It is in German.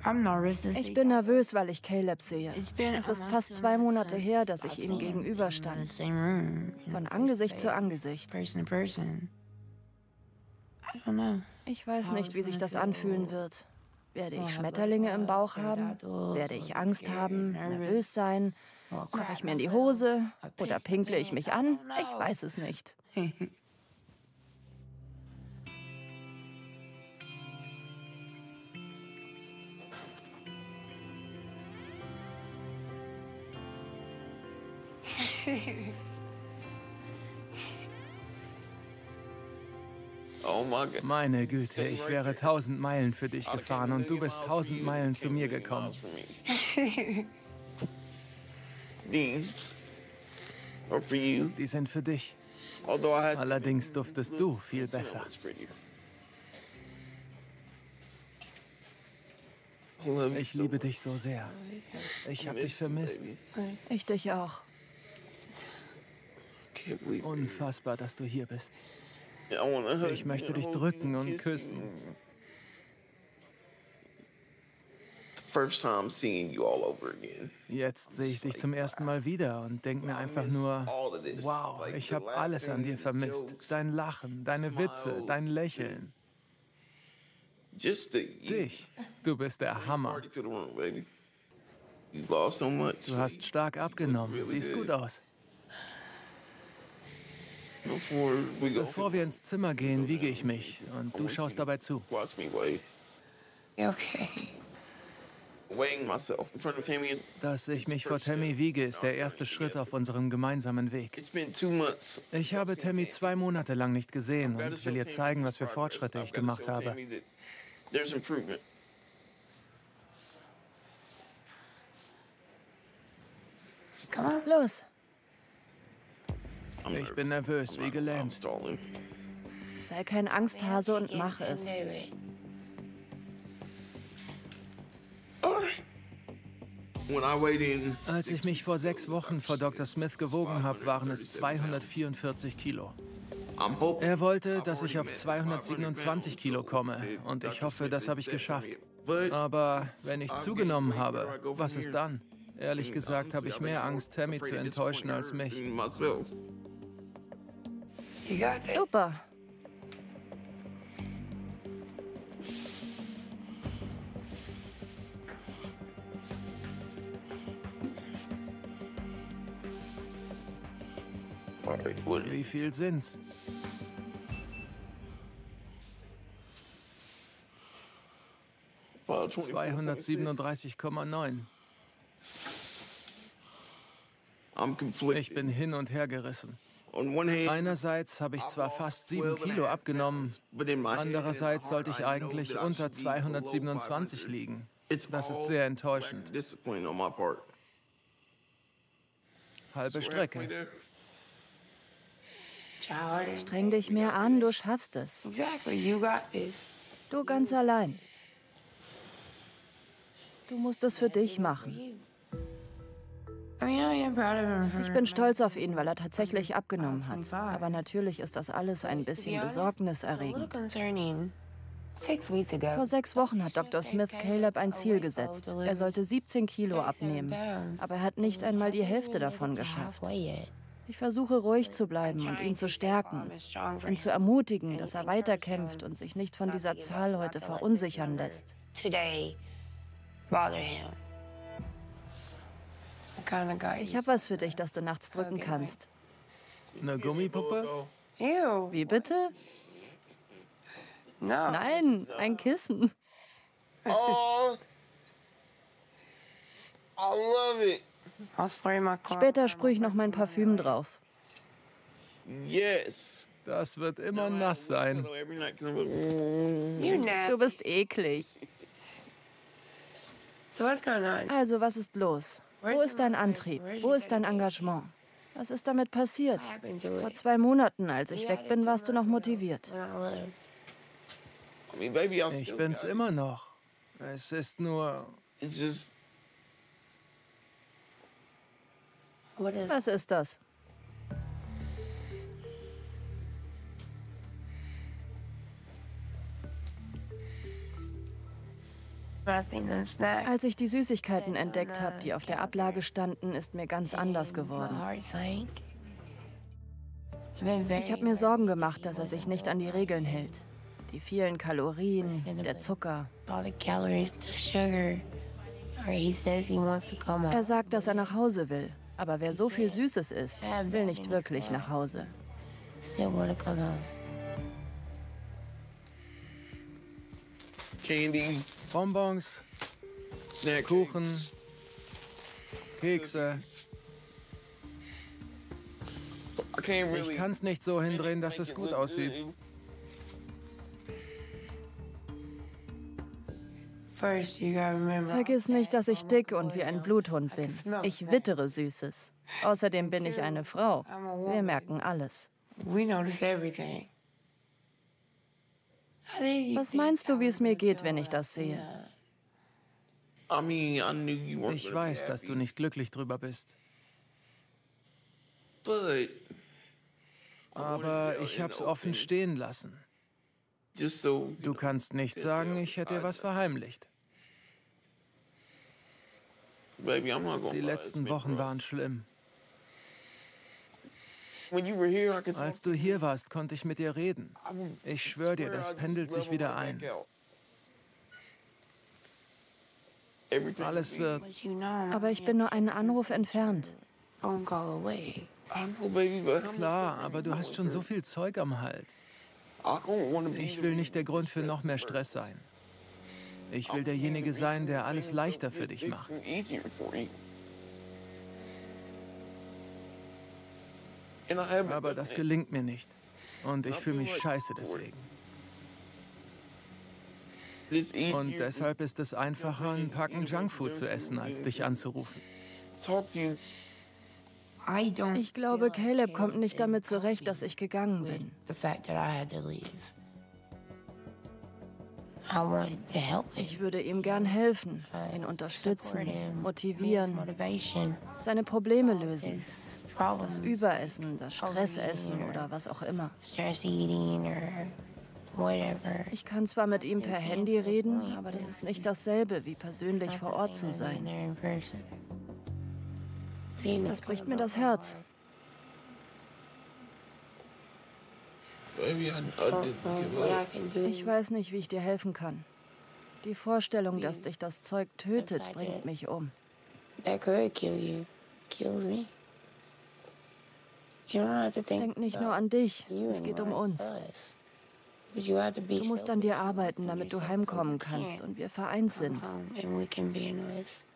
Ich bin nervös, weil ich Caleb sehe. Es ist fast 2 Monate her, dass ich ihm gegenüberstand. Von Angesicht zu Angesicht. Ich weiß nicht, wie sich das anfühlen wird. Werde ich Schmetterlinge im Bauch haben? Werde ich Angst haben, nervös sein? Mache ich mir in die Hose? Oder pinkle ich mich an? Ich weiß es nicht. Meine Güte, ich wäre 1000 Meilen für dich gefahren und du bist 1000 Meilen zu mir gekommen. Die sind für dich. Allerdings duftest du viel besser. Ich liebe dich so sehr. Ich habe dich vermisst. Ich dich auch. Unfassbar, dass du hier bist. Ich möchte dich drücken und küssen. Jetzt sehe ich dich zum ersten Mal wieder und denke mir einfach nur, wow, ich habe alles an dir vermisst. Dein Lachen, deine Witze, dein Lächeln. Dich, du bist der Hammer. Du hast stark abgenommen, siehst gut aus. Bevor wir ins Zimmer gehen, wiege ich mich und du schaust dabei zu. Dass ich mich vor Tammy wiege, ist der erste Schritt auf unserem gemeinsamen Weg. Ich habe Tammy 2 Monate lang nicht gesehen und will ihr zeigen, was für Fortschritte ich gemacht habe. Los. Ich bin nervös, wie gelähmt. Sei kein Angsthase und mach es. Als ich mich vor 6 Wochen vor Dr. Smith gewogen habe, waren es 244 Kilo. Er wollte, dass ich auf 227 Kilo komme und ich hoffe, das habe ich geschafft. Aber wenn ich zugenommen habe, was ist dann? Ehrlich gesagt habe ich mehr Angst, Tammy zu enttäuschen als mich. Super. Wie viel sind's? Wow, 237,9. Ich bin hin und her gerissen. Einerseits habe ich zwar fast 7 Kilo abgenommen, andererseits sollte ich eigentlich unter 227 liegen. Das ist sehr enttäuschend. Halbe Strecke. Streng dich mehr an, du schaffst es. Du ganz allein. Du musst es für dich machen. Ich bin stolz auf ihn, weil er tatsächlich abgenommen hat. Aber natürlich ist das alles ein bisschen besorgniserregend. Vor 6 Wochen hat Dr. Smith Caleb ein Ziel gesetzt. Er sollte 17 Kilo abnehmen. Aber er hat nicht einmal die Hälfte davon geschafft. Ich versuche ruhig zu bleiben und ihn zu stärken. Ihn zu ermutigen, dass er weiterkämpft und sich nicht von dieser Zahl heute verunsichern lässt. Ich habe was für dich, das du nachts drücken kannst. Eine Gummipuppe? Wie bitte? Nein, ein Kissen. Oh, I love it. Später sprühe ich noch mein Parfüm drauf. Yes. Das wird immer nass sein. Du bist eklig. Also, was ist los? Wo ist dein Antrieb? Wo ist dein Engagement? Was ist damit passiert? Vor 2 Monaten, als ich weg bin, warst du noch motiviert. Ich bin's immer noch. Es ist nur... Was ist das? Als ich die Süßigkeiten entdeckt habe, die auf der Ablage standen, ist mir ganz anders geworden. Ich habe mir Sorgen gemacht, dass er sich nicht an die Regeln hält. Die vielen Kalorien, der Zucker. Er sagt, dass er nach Hause will. Aber wer so viel Süßes isst, will nicht wirklich nach Hause. Candy, Bonbons, snack Kuchen, Kekse. Ich kann es nicht so hindrehen, dass es gut aussieht. Vergiss nicht, dass ich dick und wie ein Bluthund bin. Ich wittere Süßes. Außerdem bin ich eine Frau. Wir merken alles. Was meinst du, wie es mir geht, wenn ich das sehe? Ich weiß, dass du nicht glücklich drüber bist. Aber ich hab's offen stehen lassen. Du kannst nicht sagen, ich hätte dir was verheimlicht. Die letzten Wochen waren schlimm. Als du hier warst, konnte ich mit dir reden. Ich schwöre dir, das pendelt sich wieder ein. Alles wird... Aber ich bin nur einen Anruf entfernt. Klar, aber du hast schon so viel Zeug am Hals. Ich will nicht der Grund für noch mehr Stress sein. Ich will derjenige sein, der alles leichter für dich macht. Aber das gelingt mir nicht. Und ich fühle mich scheiße deswegen. Und deshalb ist es einfacher, einen Packen Junkfood zu essen, als dich anzurufen. Ich glaube, Caleb kommt nicht damit zurecht, dass ich gegangen bin. Ich würde ihm gern helfen, ihn unterstützen, motivieren, seine Probleme lösen. Das Überessen, das Stressessen oder was auch immer. Ich kann zwar mit ihm per Handy reden, aber das ist nicht dasselbe, wie persönlich vor Ort zu sein. Das bricht mir das Herz. Ich weiß nicht, wie ich dir helfen kann. Die Vorstellung, dass dich das Zeug tötet, bringt mich um. Denk nicht nur an dich, es geht um uns. Du musst an dir arbeiten, damit du heimkommen kannst und wir vereint sind.